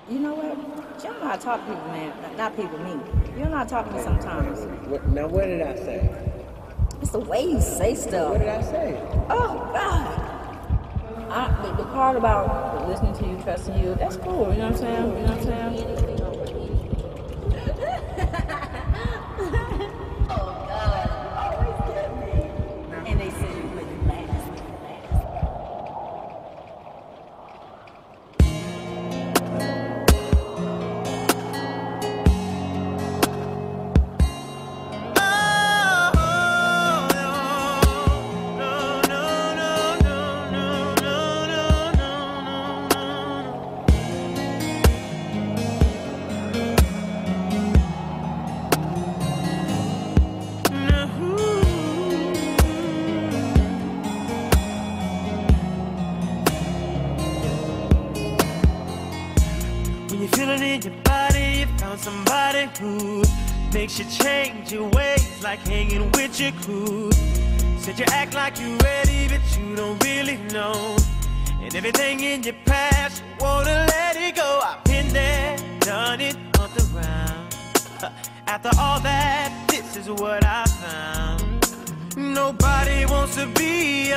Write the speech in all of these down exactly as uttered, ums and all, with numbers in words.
You know what? You don't know how to talk to people, man. Not people, me. You don't know how to talk to me sometimes. What, now, what did I say? It's the way you say stuff. What did I say? Oh, God. I, the, the part about listening to you, trusting you, that's cool. You know what I'm saying? You know what I'm saying? Oh, God. Always get me. And they say you with last. Somebody who makes you change your ways, like hanging with your crew. Said you act like you ready, but you don't really know. And everything in your past, you wanna let it go. I've been there, done it on the round. After all that, this is what I found. Nobody wants to be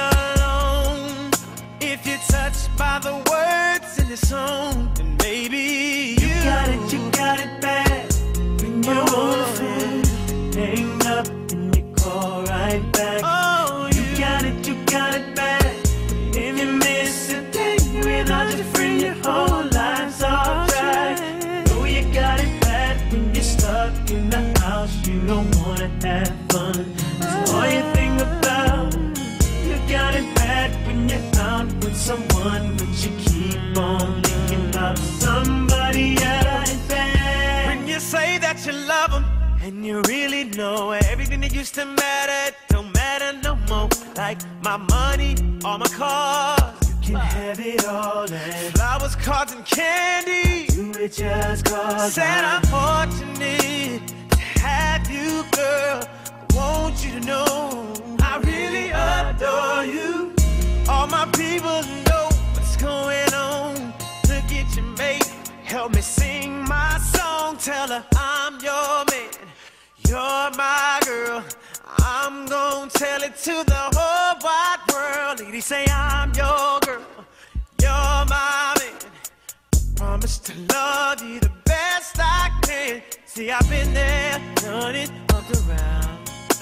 alone. If you're touched by the words in the song, then maybe you, you got it, you got it bad. When you're on the phone, hang up and you call right back. Oh, you, you got it, you got it bad. If you miss a day without your friend, your whole life's off track. Oh, you got it bad when you're stuck in the house, you don't wanna have fun. That's all you think about. You got it bad when you're out with someone, but you keep on thinking about somebody else. When you say that you love them, and you really know everything that used to matter don't matter no more. Like my money, all my cars, you can have it all. And flowers, cards, and candy, you would just cause. Said I'm fortunate to have you, girl. I want you to know I really adore you. All my people know what's going on. Look at your mate, help me sing my song. Tell her I'm your man, you're my girl. I'm gonna tell it to the whole wide world. Ladies say I'm your girl, you're my man. Promise to love you the best I can. See, I've been there, done it, up around.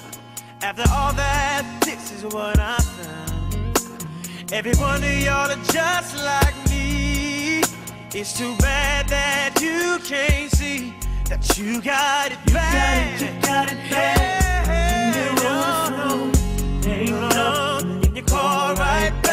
After all that, this is what I found. Every one of y'all are just like me. It's too bad that you can't see that you got it bad. You got it, you got it bad. Hey, hey, you're on the phone, hang up, and you call right back.